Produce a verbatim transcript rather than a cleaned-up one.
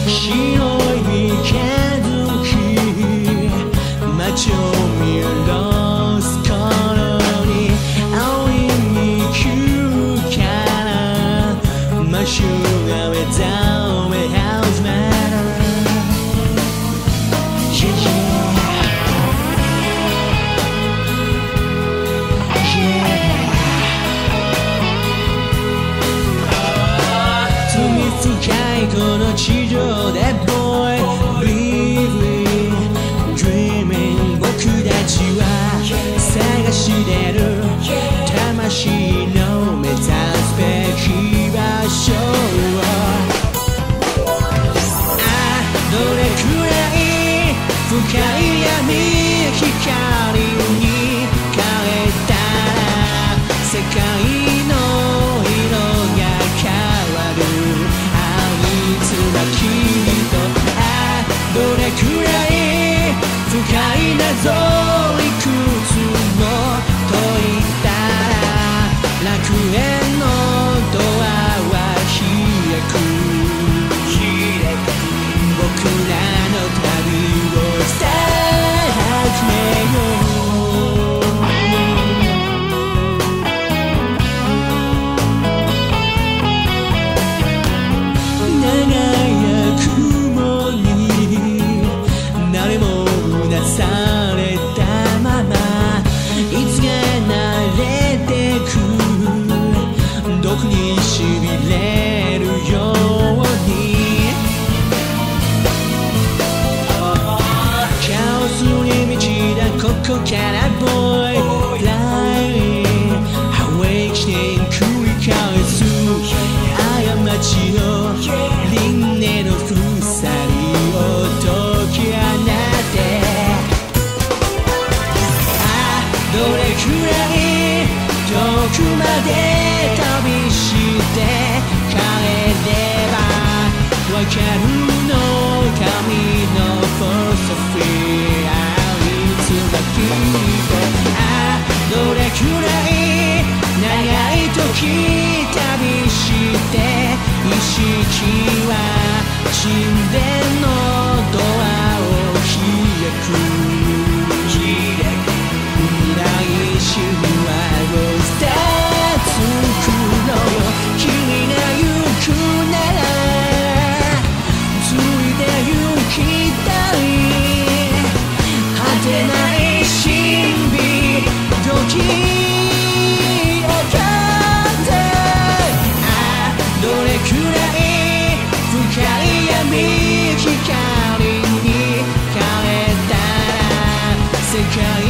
白い三日月街を見下ろす頃に青い迷宮から魔性が目覚め始める。罪深いこの地上で Boy Living Dreaming 僕たちは探してる魂の目指すべき場所を。ああどれくらい深い闇光に変えたら世界の色が変わる。いつかきっとああどれくらい深い謎いくつも解いたら楽園のドアは開く。僕らの旅をさあ始めよう。されたままいつか慣れてく毒に痺れるようにカオスに満ちたここから Boy Flying Awakening 繰り返す過ちの輪廻の鎖を解き放て。どれくらい遠くまで旅して帰ればわかるの神のフォソフィー。いつかきっとあどれくらい長い時旅して意識は神殿のドアを開く。来週はロスター作ろうよ。君が行くならついて行きたい。果てない神秘時をかってあどれくらい深い闇光に変えたら世界